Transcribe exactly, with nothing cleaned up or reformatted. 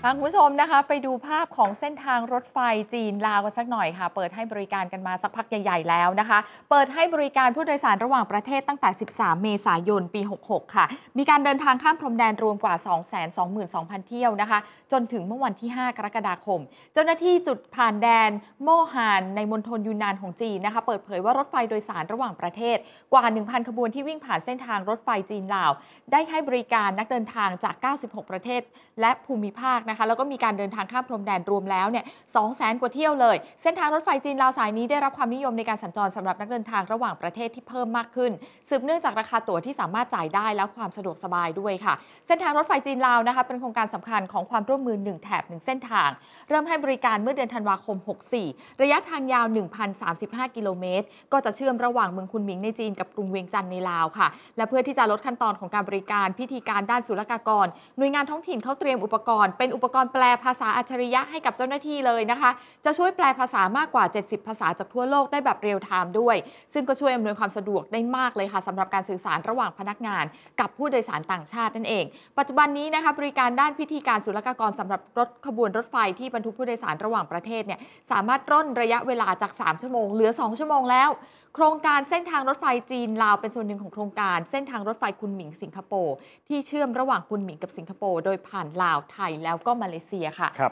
คุณผู้ชมนะคะไปดูภาพของเส้นทางรถไฟจีนลาวกันสักหน่อยค่ะเปิดให้บริการกันมาสักพักใหญ่ๆแล้วนะคะเปิดให้บริการผู้โดยสารระหว่างประเทศตั้งแต่สิบสามเมษายนปีหกสิบหกค่ะมีการเดินทางข้ามพรมแดนรวมกว่า สองแสนสองหมื่นสองพัน เที่ยวนะคะจนถึงเมื่อวันที่ห้ากรกฎาคมเจ้าหน้าที่จุดผ่านแดนโมฮานในมณฑลยูนนานของจีนนะคะเปิดเผยว่ารถไฟโดยสารระหว่างประเทศกว่า หนึ่งพัน ขบวนที่วิ่งผ่านเส้นทางรถไฟจีนลาวได้ให้บริการนักเดินทางจากเก้าสิบหกประเทศและภูมิภาคนะคะแล้วก็มีการเดินทางข้ามพรมแดนรวมแล้วเนี่ย สองแสน กว่าเที่ยวเลยเส้นทางรถไฟจีนลาวสายนี้ได้รับความนิยมในการสัญจรสำหรับนักเดินทางระหว่างประเทศที่เพิ่มมากขึ้นสืบเนื่องจากราคาตั๋วที่สามารถจ่ายได้และความสะดวกสบายด้วยค่ะเส้นทางรถไฟจีนลาวนะคะเป็นโครงการสำคัญของความร่วมมือหนึ่งแถบหนึ่งเส้นทางเริ่มให้บริการเมื่อเดือนธันวาคมหกสิบสี่ระยะทางยาว หนึ่งพันสามสิบห้า กิโลเมตรก็จะเชื่อมระหว่างเมืองคุนหมิงในจีนกับกรุงเวียงจันทร์ในลาวค่ะและเพื่อที่จะลดขั้นตอนของการบริการพิธีการด้านศุลกากรหน่วยงานท้องถิ่นเขาเตรียมอุปกรณ์เป็นอุปกรณ์แปลภาษาอัจฉริยะให้กับเจ้าหน้าที่เลยนะคะจะช่วยแปลภาษามากกว่าเจ็ดสิบภาษาจากทั่วโลกได้แบบเรียลไทม์ด้วยซึ่งก็ช่วยอำนวยความสะดวกได้มากเลยค่ะสำหรับการสื่อสารระหว่างพนักงานกับผู้โดยสารต่างชาตินั่นเองปัจจุบันนี้นะคะบริการด้านพิธีการศุลกากรสำหรับรถขบวนรถไฟที่บรรทุกผู้โดยสารระหว่างประเทศเนี่ยสามารถร่นระยะเวลาจากสามชั่วโมงเหลือสองชั่วโมงแล้วโครงการเส้นทางรถไฟจีนลาวเป็นส่วนหนึ่งของโครงการเส้นทางรถไฟคุนหมิงสิงคโปร์ที่เชื่อมระหว่างคุนหมิงกับสิงคโปร์โดยผ่านลาวไทยแล้วก็มาเลเซียค่ะ